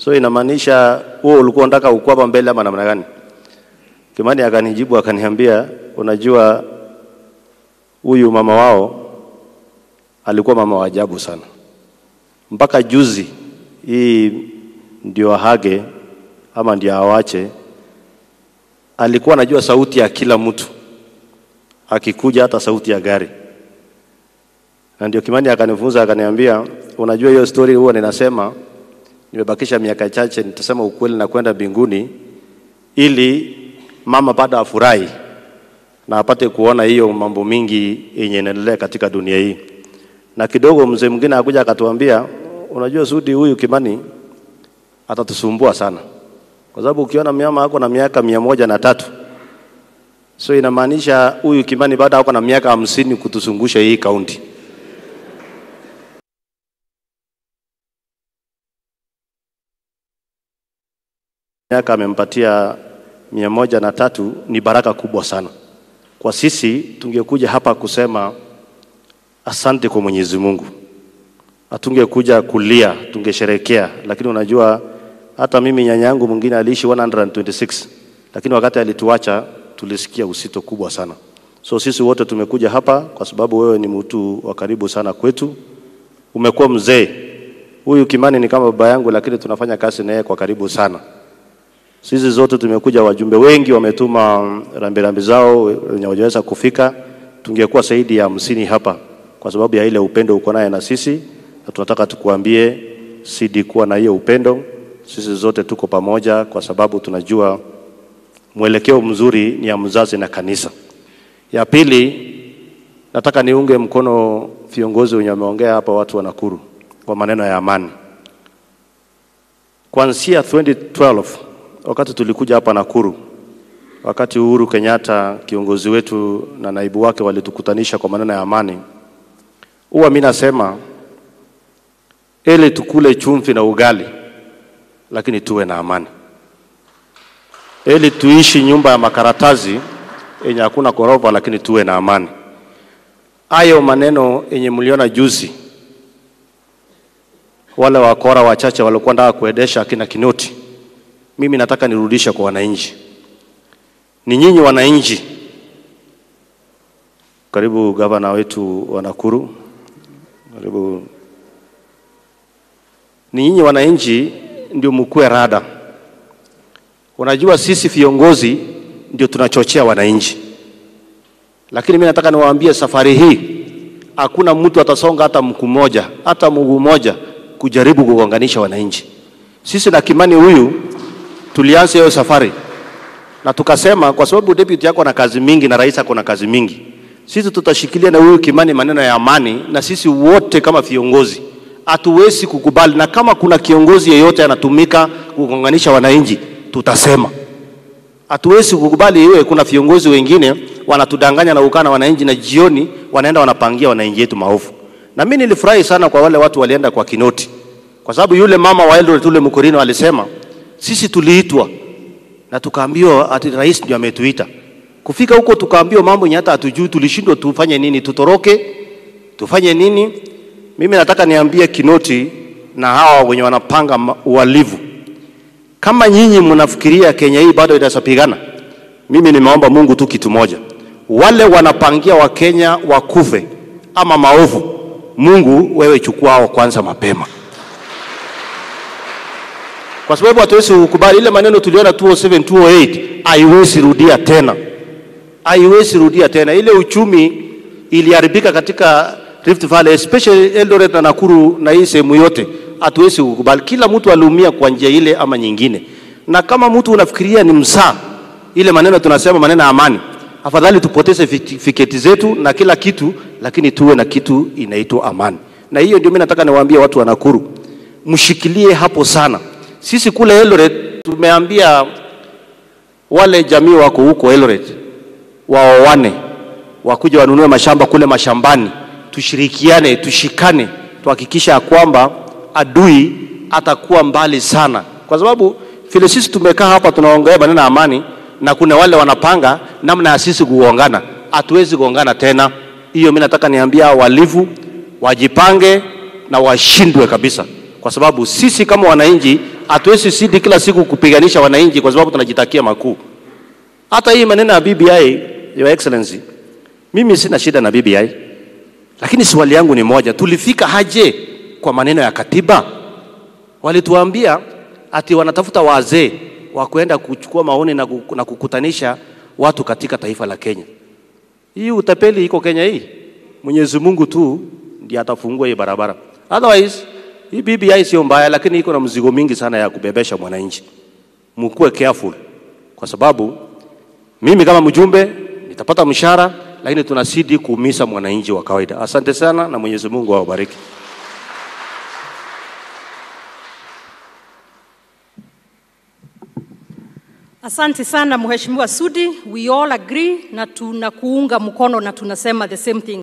So inamaanisha wewe ulikuwa unataka ukue hapa mbele ama namna gani? Kimani akanijibu akaniambia, unajua huyu mama wao alikuwa mama wa ajabu sana. Mpaka juzi hii ndio ahage ama ndio awache, alikuwa anajua sauti ya kila mtu, akikuja hata sauti ya gari. Na ndio Kimani akanifunza akaniambia, unajua hiyo story huwa ninasema nimebakisha miaka chache nitasema ukweli na kwenda mbinguni, ili mama baada afurahi na apate kuona hiyo mambo mingi yenye inaendelea katika dunia hii. Na kidogo mzee mwingine akaja akatuambia, unajua Sudi, huyu Kimani atatusumbua sana, kwa sababu ukiona mama yako na miaka 103, so inamaanisha huyu Kimani baada yako na miaka 50 kutuzungusha hii kaunti. Miaka amempatia 103 ni baraka kubwa sana. Kwa sisi tungekuja hapa kusema asante kwa Mwenyezi Mungu, hatungekuja kulia, tungesherekea. Lakini unajua hata mimi nyanyangu mwingine aliishi 126, lakini wakati alituacha tulisikia usito kubwa sana. So sisi wote tumekuja hapa kwa sababu wewe ni mtu wa karibu sana kwetu. Umekuwa mzee. Huyu Kimani ni kama baba yangu, lakini tunafanya kazi naye kwa karibu sana. Sisi zote tumekuja, wajumbe wengi wametuma rambirambi zao wenye hawajaweza kufika. Tungekuwa zaidi ya 50 hapa kwa sababu ya ile upendo uko naye na sisi, na tunataka tukuambie sidi kuwa na hiyo upendo. Sisi zote tuko pamoja kwa sababu tunajua mwelekeo mzuri ni ya mzazi na kanisa. Ya pili, nataka niunge mkono viongozi wenye wameongea hapa, watu wa Nakuru, kwa maneno ya amani. Kuanzia 2012 wakati tulikuja hapa Nakuru, wakati Uhuru Kenyatta kiongozi wetu na naibu wake walitukutanisha kwa maneno ya amani, huwa mimi nasema ili tukule chumvi na ugali lakini tuwe na amani. Ili tuishi nyumba ya makaratasi yenye hakuna ghorofa lakini tuwe na amani. Hayo maneno yenye mliona juzi, wale wakora wachache walikuwa wanataka kuendesha kina Kinoti, mimi nataka nirudisha kwa wananchi. Ni nyinyi wananchi, karibu gavana wetu wa Nakuru, karibu, ni nyinyi wananchi ndio mkue rada. Unajua sisi viongozi ndio tunachochea wananchi, lakini mimi nataka niwaambie safari hii hakuna mtu atasonga hata mguu moja kujaribu kugonganisha wananchi. Sisi na Kimani huyu tulianza hiyo safari na tukasema kwa sababu deputy yako na kazi mingi na rais ako na kazi mingi, sisi tutashikilia na huyu Kimani maneno ya amani, na sisi wote kama viongozi hatuwezi kukubali. Na kama kuna kiongozi yeyote anatumika kugonganisha wananchi, tutasema hatuwezi kukubali. Iwe kuna viongozi wengine wanatudanganya na ukana wananchi, na jioni wanaenda wanapangia wananchi yetu maovu. Na mimi nilifurahi sana kwa wale watu walienda kwa Kinoti, kwa sababu yule mama wa Eldoret yule Mkorino alisema sisi tuliitwa na tukaambiwa ati rais ndiye ametuita. Kufika huko tukaambiwa mambo yenye hata hatujui, tulishindwa tufanye nini, tutoroke, tufanye nini. Mimi nataka niambie Kinoti na hawa wenye wanapanga uhalifu, kama nyinyi mnafikiria Kenya hii bado itasapigana, mimi nimeomba Mungu tu kitu moja, wale wanapangia wa Kenya wakufe ama maovu, Mungu wewe chukua hao kwanza mapema. Kwa sababu hatuwezi kukubali ile maneno tuliona 2007 2008 haiwezi rudia tena. Haiwezi rudia tena. Ile uchumi iliharibika katika Rift Valley, especially Eldoret na Nakuru na hii sehemu yote, hatuwezi kukubali. Kila mtu aliumia kwa njia ile ama nyingine. Na kama mtu unafikiria ni msaa ile maneno tunasema maneno ya amani, afadhali tupoteze fiketi zetu na kila kitu, lakini tuwe na kitu inaitwa amani. Na hiyo ndio mimi nataka niwaambie watu wa Nakuru, mshikilie hapo sana. Sisi kule Eldoret tumeambia wale jamii wako huko Eldoret waoane, wakuja wanunue mashamba kule mashambani, tushirikiane, tushikane, tuhakikisha kwamba adui atakuwa mbali sana. Kwa sababu vile sisi tumekaa hapa tunaongea maneno ya amani, na kuna wale wanapanga namna ya sisi kuongana, hatuwezi kuongana tena. Hiyo mimi nataka niambia walivu wajipange na washindwe kabisa. Kwa kwa sababu sisi kama wananchi hatuwezi sidi kila siku kupiganisha wananchi kwa sababu tunajitakia makuu. Hata hii maneno ya BBI, Your Excellency, mimi sina shida na BBI, lakini swali yangu ni moja, tulifika haje kwa maneno ya katiba? Walituambia ati wanatafuta wazee wa kwenda kuchukua maoni na kukutanisha watu katika taifa la Kenya. Hii utapeli iko Kenya hii. Mwenyezi Mungu tu ndiye atafungua hii barabara. Otherwise, hii BBI sio mbaya, lakini iko na mzigo mingi sana ya kubebesha mwananchi. Mkuwe careful kwa sababu mimi kama mjumbe nitapata mshahara, lakini tunasidi kuumiza mwananchi wa kawaida. Asante sana na Mwenyezi Mungu awabariki. Asante sana Mheshimiwa Sudi, we all agree na tunakuunga mkono na tunasema the same thing.